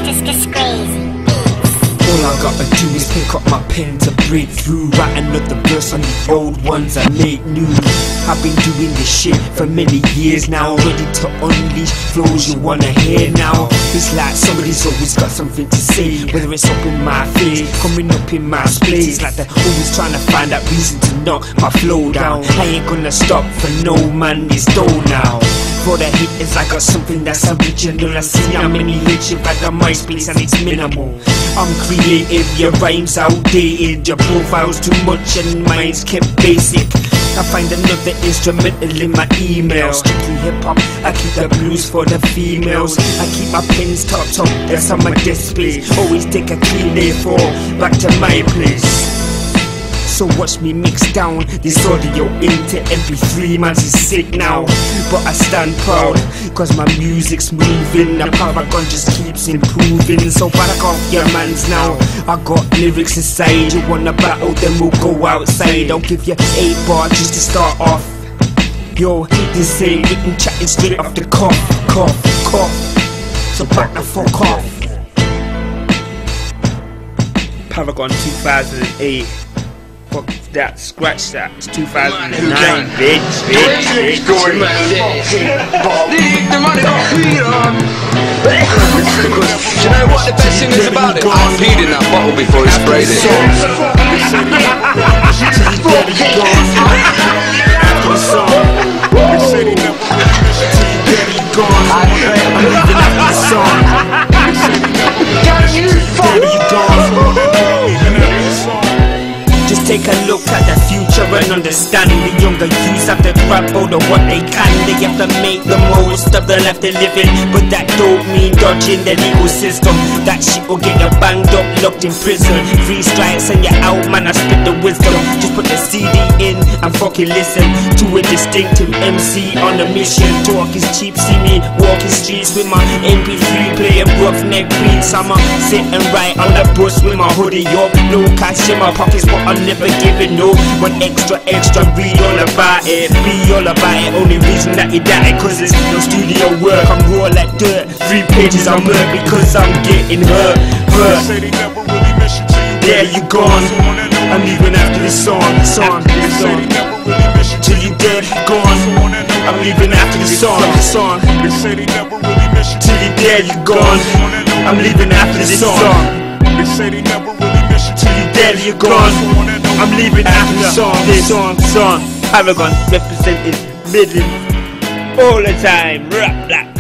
This crazy. All I gotta do is pick up my pen to break through, write another verse on the old ones I make new. I've been doing this shit for many years now, ready to unleash flows you wanna hear now. It's like somebody's always got something to say, whether it's up in my face, coming up in my space. It's like they're always trying to find that reason to knock my flow down. I ain't gonna stop for no man, it's dough now. For the haters, I got something that's original. I see how many hits you've had on MySpace and it's minimal. I'm creative, your rhymes outdated, your profile's too much and mine's kept basic. I find another instrumental in my email. Strictly hip-hop, I keep the blues for the females. I keep my pens topped up, that's on my display. Always take a clean A4 back to my place. So watch me mix down this audio into MP3, man, it's sick now. But I stand proud, cause my music's moving. The paragon just keeps improving. So back off your mans now, I got lyrics inside. You wanna battle, then we'll go outside. I'll give you 8 bars just to start off. Yo, this ain't written, chatting straight off the cuff, cough, cough. So back the fuck off. Paragon 2008. Fuck that, scratch that, it's 2009, bitch. Going round it. The money got peed on. Do you know what the best thing is about it? I peed in that bottle before he sprayed it. Just take a look at the future and understand the younger youths have to grab hold of what they can. They have to make the most of the life they're living, but that don't mean dodging the legal system. That shit will get you banged up, locked in prison. 3 strikes and you're out, man, I spit the wisdom. Just put the CD in and fucking listen to a distinctive MC on a mission. Talk is cheap, see me walking streets with my MP3 playing roughneck beats. I'm sitting right on the bus with my hoodie up, no cash in my pockets, but I'm never giving no one extra, read all about it, be all about it. Only reason that you doubt it, cause it's no studio work. I'm raw like dirt, 3 pages I'm hurt because I'm getting hurt. Yeah, you gone, I'm leaving after this song, till you dead, gone, I'm leaving after this song, till you dead, you gone, I'm leaving after this song. Till you dead, you're gone, I'm leaving after the song. Paragon represented middling all the time. Rap,